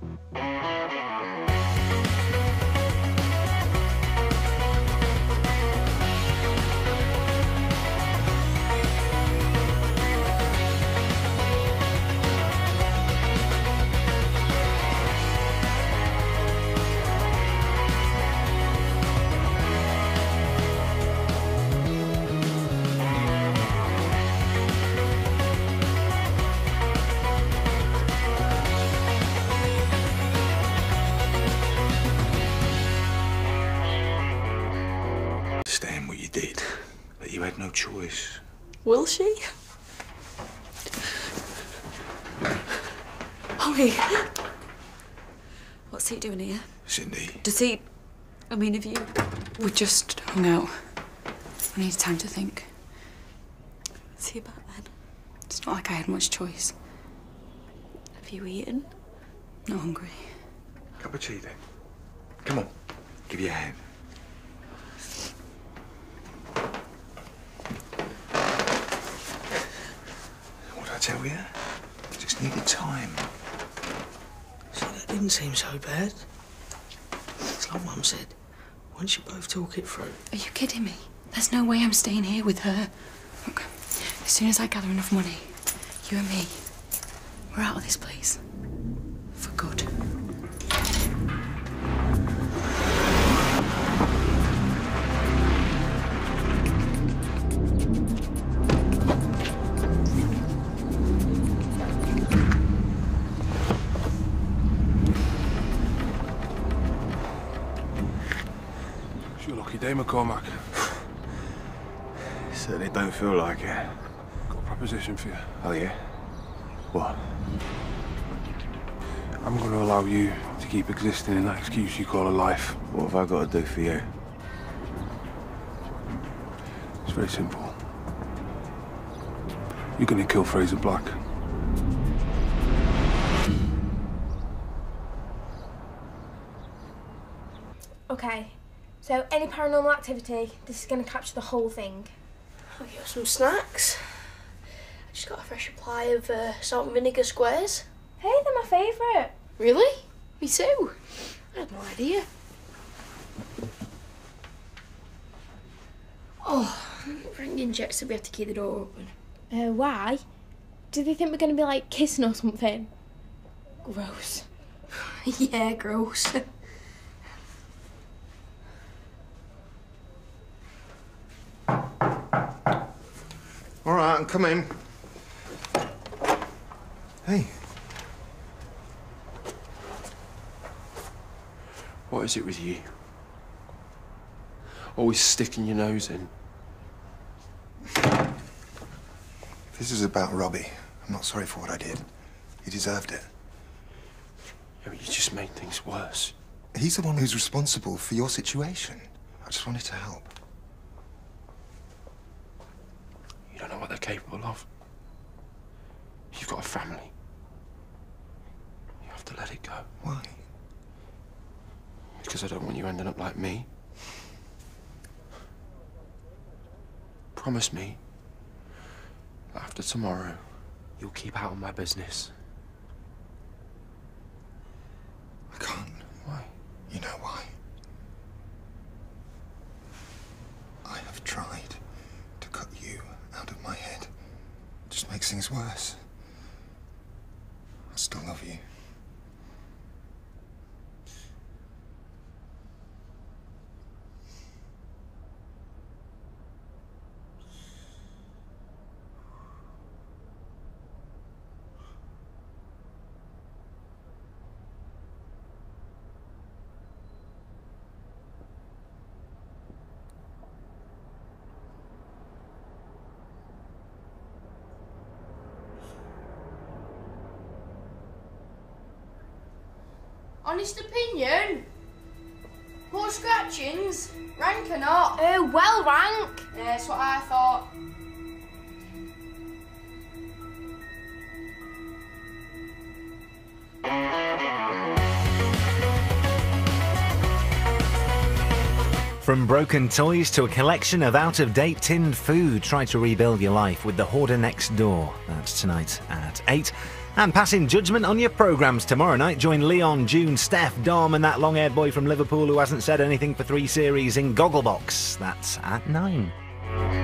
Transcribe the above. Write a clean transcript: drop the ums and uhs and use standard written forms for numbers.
You had no choice. Will she? Holly! What's he doing here? Cindy. Does he... I mean, have you... We just hung out. I need time to think. What's he about then? It's not like I had much choice. Have you eaten? Not hungry. Cup of tea then. Come on. Give you a hand. What'd I tell you? Just needed time. So that didn't seem so bad. It's like Mum said. Once you both talk it through. Are you kidding me? There's no way I'm staying here with her. Look, as soon as I gather enough money, you and me, we're out of this place. For good. It's your lucky day, McCormack. Certainly don't feel like it. Got a proposition for you. Oh, yeah? What? I'm going to allow you to keep existing in that excuse you call a life. What have I got to do for you? It's very simple. You're going to kill Fraser Black. Okay, so any paranormal activity, this is going to capture the whole thing. I'll get some snacks. I just got a fresh supply of salt and vinegar squares. Hey, they're my favourite. Really? Me too. I had no idea. Oh, ringing checks that we have to keep the door open. Why? Do they think we're going to be, like, kissing or something? Gross. Yeah, gross. All right, I'm coming. Hey. What is it with you? Always sticking your nose in. This is about Robbie. I'm not sorry for what I did. He deserved it. Yeah, but you just made things worse. He's the one who's responsible for your situation. I just wanted to help. You don't know what they're capable of. You've got a family. You have to let it go. Why? Because I don't want you ending up like me. Promise me that after tomorrow, you'll keep out of my business. I can't. Why? You know why? I have tried to cut you out of my head. It just makes things worse. I still love you. Honest opinion? More scratchings? Rank or not? Well, rank. Yeah, that's what I thought. From broken toys to a collection of out-of-date tinned food, try to rebuild your life with The Hoarder Next Door. That's tonight at 8. And passing judgment on your programmes tomorrow night. Join Leon, June, Steph, Dom and that long-haired boy from Liverpool who hasn't said anything for 3 series in Gogglebox. That's at 9.